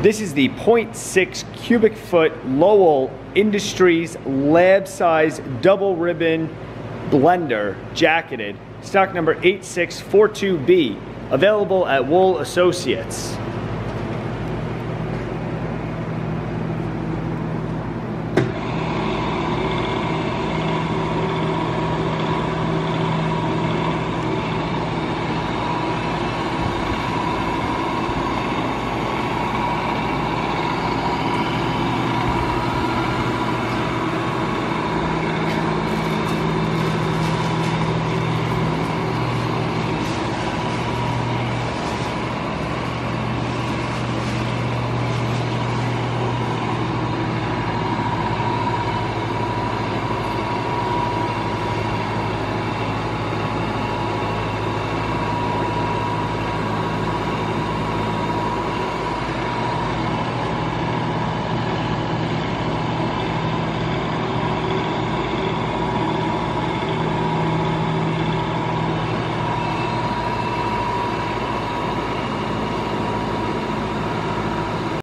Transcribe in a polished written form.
This is the 0.6 cubic foot Lowe Industries lab size double ribbon blender, jacketed, stock number 8642B, available at Lowe Associates.